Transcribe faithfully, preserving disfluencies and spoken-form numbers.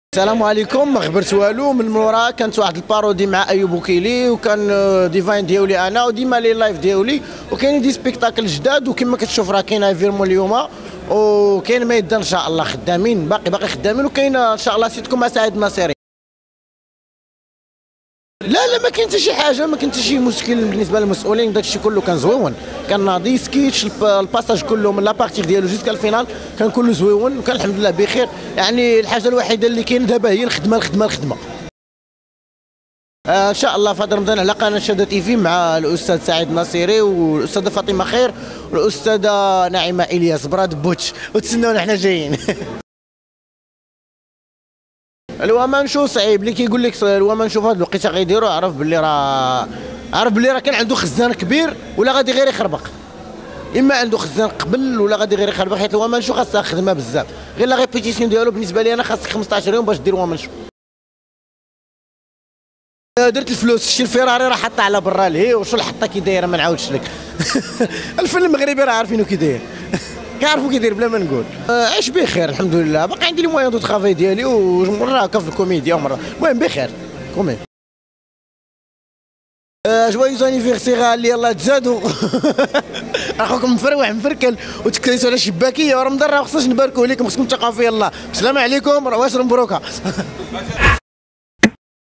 السلام عليكم. ما خبرت والو من مورا. كانت واحد البارودي مع ايوب وكيلي، وكان ديفاين ديالي انا، وديما لي لايف ديالي، وكاينين دي سبيكتاكل جداد. وكما كتشوف راه كاين فيرمون اليوم، وكاين ميدان ان شاء الله خدامين، باقي باقي خدامين، وكاين ان شاء الله سيتكم مع سعيد الناصري. لا لا ما كاين حتى شي حاجه، ما كاين حتى شي مشكل بالنسبه للمسؤولين. داك الشيء كله كان زويون، كان ناضي سكيتش الباساج كله من لابارتي ديالو جوسكا الفينال كان كله زويون، وكان الحمد لله بخير. يعني الحاجه الوحيده اللي كاين دابا هي الخدمه الخدمه الخدمه. آه ان شاء الله في هذا رمضان على قناه شاده تيفي مع الاستاذ سعيد الناصري والاستاذه فاطمه خير والاستاذه نعيمه الياس براد بوتش، وتسناونا حنا جايين. الومان شو صعيب اللي كيقول لك الومان شوف هذا الوقيته غيديروا، عرف باللي راه عرف باللي راه كان عنده خزان كبير ولا غادي غير يخربق، اما عنده خزان قبل ولا غادي غير يخربق. حيت الومان شو خاصها خدمه بزاف، غير لا ريبيتيسيون ديالو بالنسبه لي انا خاصك خمسطاش يوم باش دير ومان شو. درت الفلوس، شتي الفيراري راه حطها على برا لهي، وشو الحطه كي دايره ما نعاودش لك. الفن المغربي راه عارفينو كي داير. كنعرفو كي داير بلا ما نقول. عايش بخير الحمد لله، باقي عندي لي موان دو طرافاي ديالي، ومره هكا في الكوميديا ومره المهم بخير كومي. جوايز انيفيرسير اللي يلاه تزادوا. اخوكم مفروح مفركل وتكريسوا على شباكيه، ورمضان راه خصناش نباركوا عليكم، خصكم تقاو في الله. السلام عليكم، واش مبروكه.